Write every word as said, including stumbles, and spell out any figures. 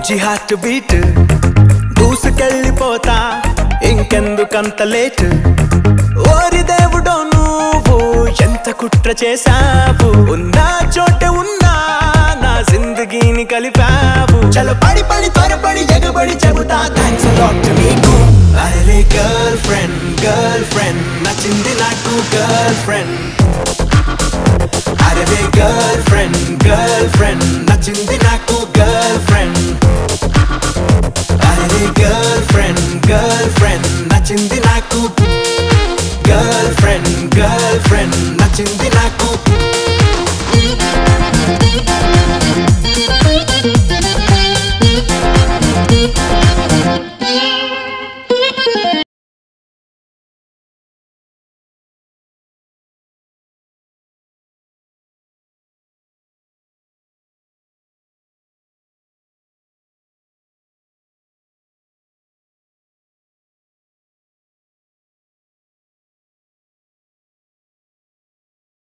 బుజ్జి heart beat దూసుకెళ్ళిపోతా ఇంకెందుకంత late ఓరి దేవుడో నువ్వు ఎంత కుట్ర చేసావు ఉన్నా చోటే ఉన్నా నా జిందగీని కలిపావు చలో పడి పడి త్వరపడి ఎగబడి చెబుతా థాంక్స్ లాట్ నీకు అరే గర్ల్ ఫ్రెండ్ గర్ల్ ఫ్రెండ్ నచ్చింది నాకు గర్ల్ ఫ్రెండ్ అరే గర్ల్ ఫ్రెండ్ గర్ల్ ఫ్రెండ్ నచ్చింది నాకు గర్ల్ ఫ్రెండ్ అరే గర్ల్ ఫ్రెండ్ గర్ల్ ఫ్రెండ్ నచ్చింది నాకు గర్ల్ ఫ్రెండ్ గర్ల్ ఫ్రెండ్ నచ్చింది నాకు